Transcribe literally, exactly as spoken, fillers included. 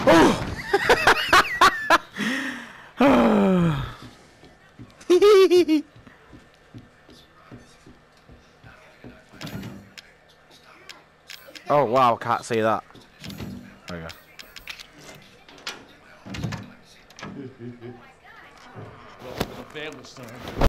Oh wow, can't see that. There we go. Welcome to the family, son.